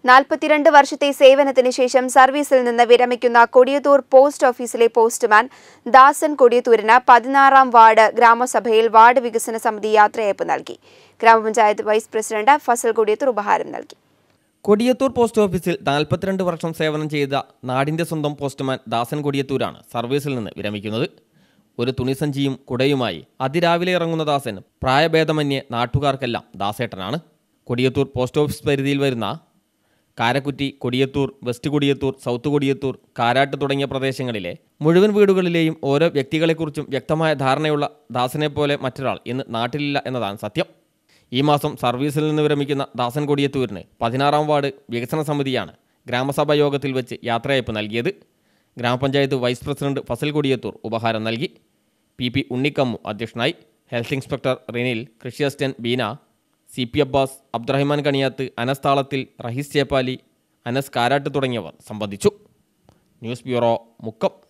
42 വർഷത്തെ സേവനത്തിന് ശേഷം സർവീസിൽ നിന്ന് വിരമിക്കുന്ന കൊടിയത്തൂർ പോസ്റ്റ് ഓഫീസിലെ പോസ്റ്റ്മാൻ ദാസൻ കൊടിയത്തൂരിന് 16-ാം വാർഡ് ഗ്രാമസഭയിൽ വാർഡ് വികസന സമിതി യാത്രയയപ്പ് നൽകി. ഗ്രാമപഞ്ചായത്ത് വൈസ് പ്രസിഡന്റ് ഫസൽ കൊടിയത്തൂർ ഉപഹാരം നൽകി. കൊടിയത്തൂർ പോസ്റ്റ് ഓഫീസിൽ 42 വർഷം സേവനം ചെയ്ത നാടിന്റെ സ്വന്തം പോസ്റ്റ്മാൻ ദാസൻ കൊടിയത്തൂരാണ് സർവീസിൽ നിന്ന് വിരമിക്കുന്നത്. ഒരു തുണിസഞ്ചിയും കുടയുമായി അതിരാവിലെ ഇറങ്ങുന്ന ദാസൻ പ്രായഭേദമന്യേ നാട്ടുകാർക്കെല്ലാം ദാസേട്ടനാണ്. കൊടിയത്തൂർ പോസ്റ്റ് ഓഫീസ് പരിധിയിൽ വരുന്ന കാരക്കുറ്റി, കൊടിയത്തൂർ, വെസ്റ്റ് കൊടിയത്തൂർ, സൗത്ത് കൊടിയത്തൂർ, കാരാട്ട് തുടങ്ങിയ പ്രദേശങ്ങളിലെ മുഴുവൻ വീടുകളിലെയും ഓരോ വ്യക്തികളെക്കുറിച്ചും വ്യക്തമായ ധാരണയുള്ള ദാസനെപ്പോലെ മറ്റൊരാൾ ഇന്ന് നാട്ടിലില്ല എന്നതാണ് സത്യം. ഈ മാസം സർവീസിൽ നിന്ന് വിരമിക്കുന്ന ദാസൻ കൊടിയത്തൂരിന് 16-ാം വാർഡ് വികസന സമിതിയാണ് ഗ്രാമസഭാ യോഗത്തിൽ വെച്ച് യാത്രയയപ്പ് നൽകിയത്. ഗ്രാമപഞ്ചായത്ത് വൈസ് പ്രസിഡന്റ് ഫസൽ കൊടിയത്തൂർ ഉപഹാരം നൽകി. പി ഉണ്ണിക്കമ്മു അധ്യക്ഷനായി. ഹെൽത്ത് ഇൻസ്പെക്ടർ റിനിൽ, കൃഷി അസിസ്റ്റന്റ് ബീന, CP അബ്ബാസ്, അബ്ദുറഹിമാൻ കണിയാത്ത്, അനസ് താളത്തിൽ, റഹീസ് ചേപ്പാലി, അനസ് കാരാട്ട് തുടങ്ങിയവർ സംബന്ധിച്ചു. News bureau, Mukkam.